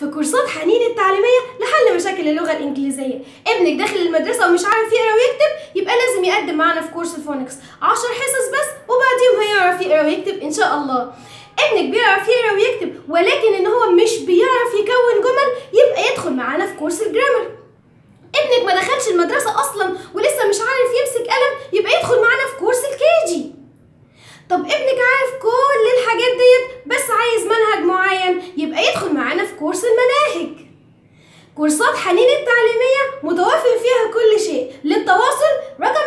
في كورسات حنين التعليمية لحل مشاكل اللغة الإنجليزية. ابنك داخل المدرسة ومش عارف يقرا ويكتب، يبقى لازم يقدم معانا في كورس فونكس 10 حصص بس، وبعديهم هيعرف يقرا ويكتب إن شاء الله. ابنك بيعرف يقرا ويكتب ولكن إن هو مش بيعرف يكون جمل، يبقى يدخل معانا في كورس الجرامر. ابنك ما دخلش المدرسة أصلا ولسه مش عارف يمسك قلم، يبقى يدخل معانا في كورس الكيجي. طب ابنك عارف كل الحاجات ديت بس عايز منهج معين، يبقى يدخل معانا في كورس المناهج. كورسات حنين التعليمية متوفر فيها كل شيء. للتواصل رقم